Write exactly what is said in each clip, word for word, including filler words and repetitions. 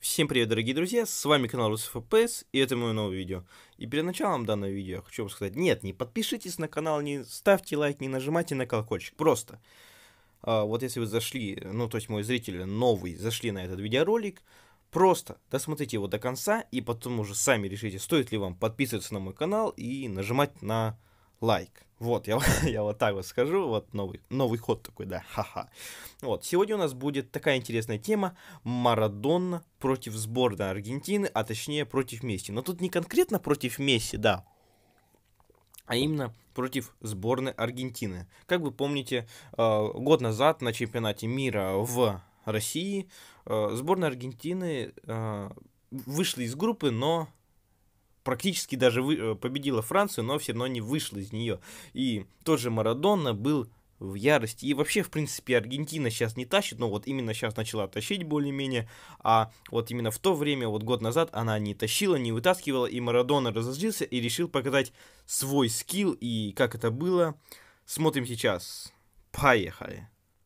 Всем привет, дорогие друзья, с вами канал RusFPS, и это мое новое видео. И перед началом данного видео я хочу вам сказать, нет, не подпишитесь на канал, не ставьте лайк, не нажимайте на колокольчик, просто. А, вот если вы зашли, ну то есть мой зритель новый, зашли на этот видеоролик, просто досмотрите его до конца, и потом уже сами решите, стоит ли вам подписываться на мой канал и нажимать на лайк. Вот, я, я вот так вот скажу, вот новый, новый ход такой, да, ха-ха. Вот, сегодня у нас будет такая интересная тема: Марадона против сборной Аргентины, а точнее против Месси. Но тут не конкретно против Месси, да, а именно против сборной Аргентины. Как вы помните, год назад на чемпионате мира в России сборная Аргентины вышла из группы, но практически даже вы, победила Францию, но все равно не вышла из нее. И тот же Марадона был в ярости. И вообще, в принципе, Аргентина сейчас не тащит, но вот именно сейчас начала тащить более-менее. А вот именно в то время, вот год назад, она не тащила, не вытаскивала, и Марадона разозлился и решил показать свой скилл. И как это было, смотрим сейчас. Поехали.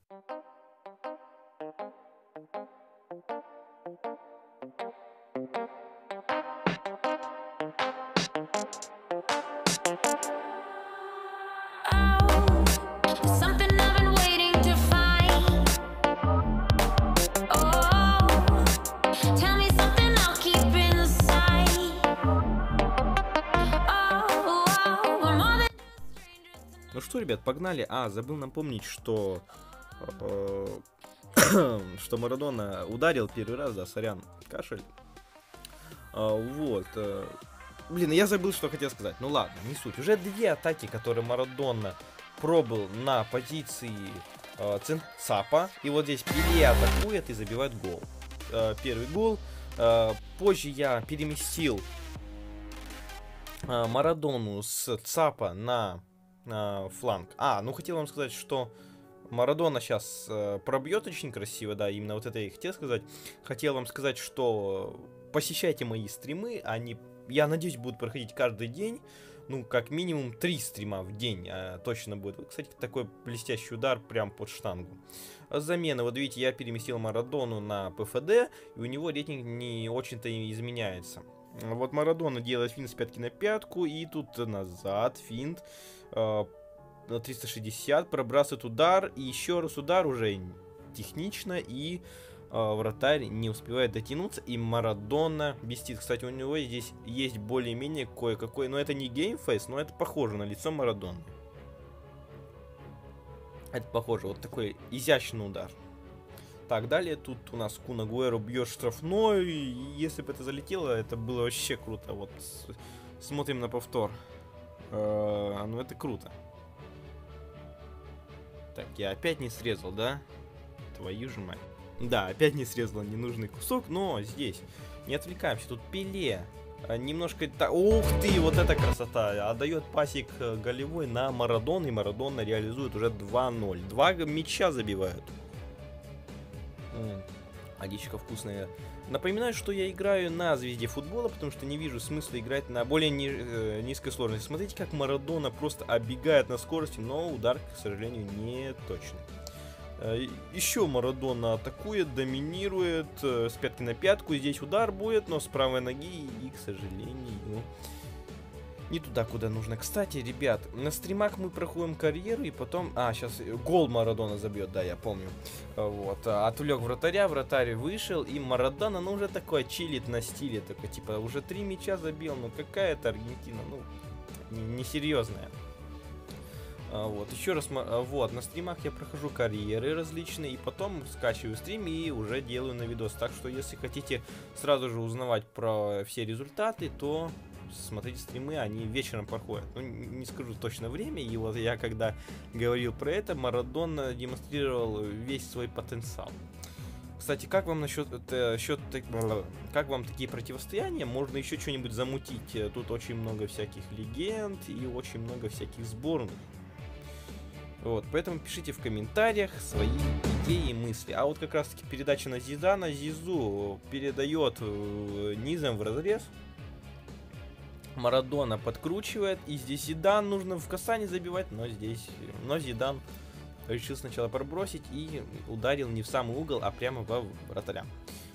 Ну что, ребят, погнали. А, забыл напомнить, что э, что Марадона ударил первый раз, да, сорян, кашель. А, вот. Э, блин, я забыл, что хотел сказать. Ну ладно, не суть. Уже две атаки, которые Марадона пробовал на позиции э, Цапа. И вот здесь Пеле атакует и забивает гол. Э, первый гол. Э, позже я переместил э, Марадону с Цапа на фланг. А, ну хотел вам сказать, что Марадона сейчас э, пробьет очень красиво, да, именно вот это я и хотел сказать. Хотел вам сказать, что посещайте мои стримы, они, я надеюсь, будут проходить каждый день, ну, как минимум три стрима в день э, точно будет. Вот, кстати, такой блестящий удар прям под штангу. Замена, вот видите, я переместил Марадону на ПФД, и у него рейтинг не очень-то изменяется. Вот Марадона делает финт с пятки на пятку, и тут назад финт э, на триста шестьдесят, пробрасывает удар, и еще раз удар уже технично, и э, вратарь не успевает дотянуться, и Марадона бестит. Кстати, у него здесь есть более-менее кое-какой, но это не геймфейс, но это похоже на лицо Марадоны. Это похоже, вот такой изящный удар. Так, далее тут у нас Кун Агуэро бьет штрафной, и если бы это залетело, это было вообще круто. Вот, смотрим на повтор. Э-э, ну это круто. Так, я опять не срезал, да? Твою же мать. Да, опять не срезал ненужный кусок, но здесь не отвлекаемся. Тут Пеле. Немножко... Ух ты, вот эта красота. Отдает пасик голевой на Марадон, и Марадона реализует уже два ноль. Два мяча забивают. Водичка вкусная. Напоминаю, что я играю на звезде футбола, потому что не вижу смысла играть на более ни э, низкой сложности. Смотрите, как Марадона просто оббегает на скорости, но удар, к сожалению, не точный. Э, еще Марадона атакует, доминирует э, с пятки на пятку. Здесь удар будет, но с правой ноги, и, к сожалению, не туда, куда нужно. Кстати, ребят, на стримах мы проходим карьеру, и потом... А, сейчас гол Марадона забьет, да, я помню. Вот, отвлек вратаря, вратарь вышел, и Марадона, ну, уже такой чилит на стиле, такой, типа, уже три мяча забил, ну, какая это Аргентина, ну, несерьезная. Вот, еще раз, вот, на стримах я прохожу карьеры различные, и потом скачиваю стрим и уже делаю на видос. Так что, если хотите сразу же узнавать про все результаты, то... смотрите стримы, они вечером проходят. Ну, не скажу точно время. И вот я когда говорил про это, Марадона демонстрировал весь свой потенциал. Кстати, как вам насчет счет, как вам такие противостояния? Можно еще что-нибудь замутить. Тут очень много всяких легенд и очень много всяких сборных. Вот, поэтому пишите в комментариях свои идеи и мысли. А вот как раз таки передача на Зидана. Зизу передает низом в разрез. Марадона подкручивает, и здесь Зидан нужно в касание забивать, но здесь, но Зидан решил сначала пробросить и ударил не в самый угол, а прямо во вратаря.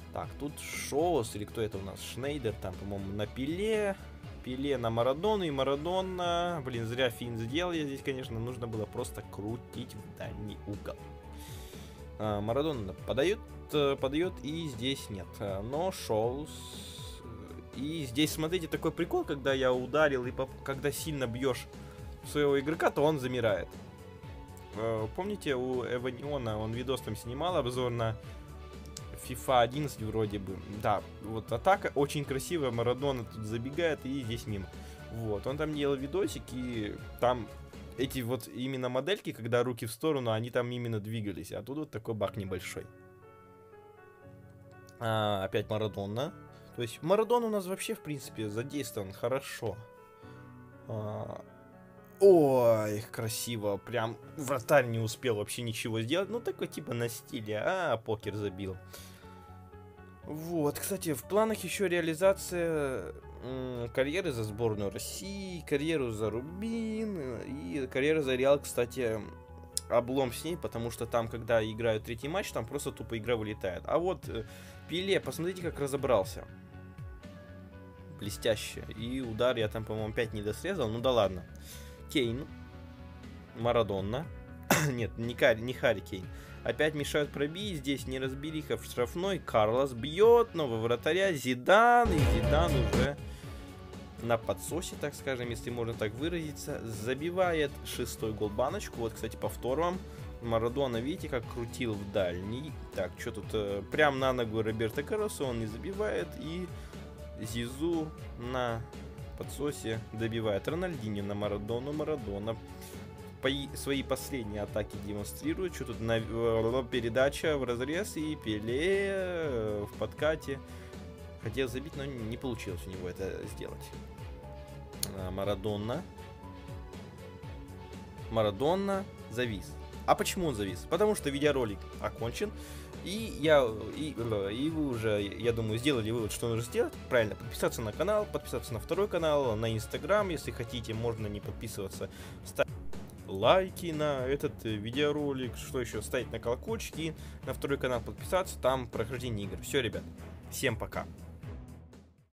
Так, тут Шоус, или кто это у нас? Шнейдер, там, по-моему, на Пеле. Пеле на Марадону, и Марадона... Блин, зря фин сделал я здесь, конечно. Нужно было просто крутить в дальний угол. А, Марадона подает, подает, и здесь нет. Но Шоус... И здесь, смотрите, такой прикол, когда я ударил, и поп... когда сильно бьешь своего игрока, то он замирает. Помните, у Эваниона он видос там снимал, обзор на FIFA одиннадцать вроде бы. Да, вот атака очень красивая, Марадона тут забегает и здесь мимо. Вот, он там делал видосик, и там эти вот именно модельки, когда руки в сторону, они там именно двигались. А тут вот такой баг небольшой. А, опять Марадона. То есть Марадон у нас вообще, в принципе, задействован хорошо. А, ой, красиво. Прям вратарь не успел вообще ничего сделать. Ну, такой типа на стиле. А, покер забил. Вот, кстати, в планах еще реализация м, карьеры за сборную России, карьеру за Рубин и карьера за Реал, кстати, облом с ней, потому что там, когда играют третий матч, там просто тупо игра вылетает. А вот э, Пеле, посмотрите, как разобрался. Блестяще. И удар я там, по-моему, опять не досрезал. Ну да ладно. Кейн. Марадона. Нет, не, Кари, не Харри Кейн. Опять мешают пробить. Здесь неразбериха в штрафной. Карлос бьет. Нового вратаря. Зидан. И Зидан уже на подсосе, так скажем, если можно так выразиться. Забивает шестой гол баночку. Вот, кстати, повтор вам. Марадона, видите, как крутил в дальний. Так, что тут? Э, прям на ногу Роберто Карлоса он не забивает. И Зизу на подсосе добивает. Рональдинho на Марадону. Марадона по свои последние атаки демонстрирует. Что тут? На, передача в разрез и Пеле в подкате. Хотел забить, но не получилось у него это сделать. Марадона. Марадона завис. А почему он завис? Потому что видеоролик окончен. И я и, и вы уже, я думаю, сделали вывод, что нужно сделать. Правильно, подписаться на канал, подписаться на второй канал, на Инстаграм, если хотите, можно не подписываться. Ставить лайки на этот видеоролик, что еще, ставить на колокольчики, на второй канал подписаться, там прохождение игр. Все, ребят, всем пока.